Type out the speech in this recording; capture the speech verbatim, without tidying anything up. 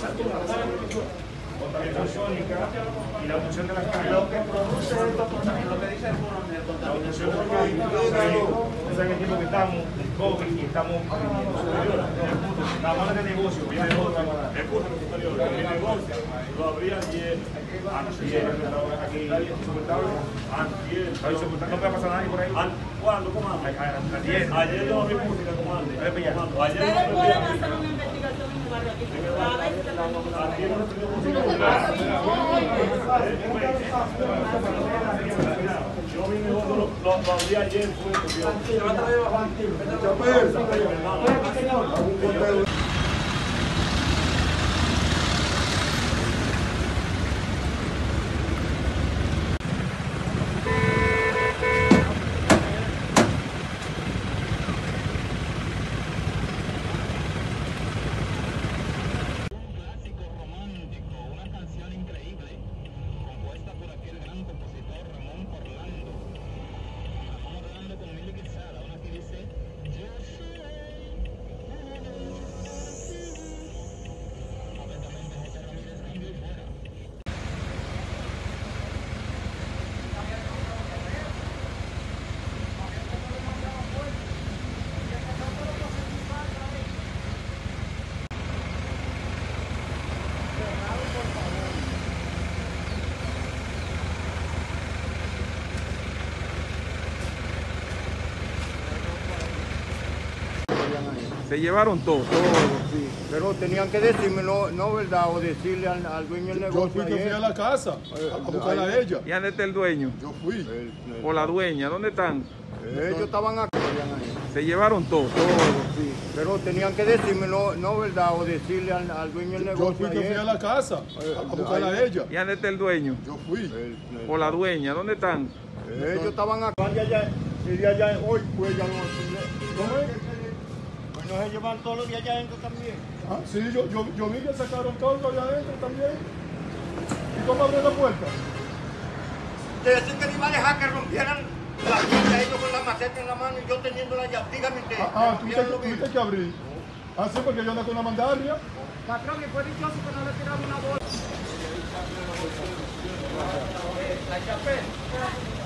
Contaminación y la función de las calles. Lo que produce esto, lo que dice el coronel, contaminación. O sea, que el tiempo que estamos, COVID, y estamos superior. La mano de negocio, viene otra. Recursos superiores. El negocio lo abrí ayer. Antier, aquí, insoportable. Antier. No puede pasar nadie por ahí. ¿Cuándo, comando? Ayer. Ayer yo abrí música, comando. Ayer Comando. Ayer yo Ustedes abrí pueden música. hacer una investigación en el barrio aquí. A ver si tenemos. Ayer no prendió música. Yo mi negocio lo, lo, lo abrí ayer, fue porque yo... Se llevaron todo, todo. Sí, pero tenían que decirme, no, no verdad, o decirle al, al dueño del negocio. Yo fui, yo fui ayer. a la casa a buscarla a ella. ¿Y dónde está el dueño? Yo fui. El- el- ¿O la dueña? ¿Dónde están? Ellos estaban aquí. Se llevaron todo, todo. Sí, pero tenían que decirme, no, no verdad, o decirle al, al dueño del Yo negocio. fui, yo fui ayer. a la casa a buscarla a ella. ¿Y dónde está el dueño? Yo fui. El- el- ¿O la dueña? ¿Dónde están? Ellos estaban aquí. Van de allá, y de allá hoy, pues ya no. ¿Cómo es? Pues no se llevan todos los de allá adentro también. Ah, sí, yo, yo, yo vi que sacaron todo lo de adentro también. ¿Y cómo abrió la puerta? De decir que iba a dejar que rompieran la tienda ellos con la maceta en la mano y yo teniendo la llave. Dígame usted. Ah, ah que tuviste rompieran lo que, tuviste mismo. que abrir. Ah, sí, porque yo ando con una mandaria. Patrón, y fue dichoso que no le tiraron una bola. La chapel.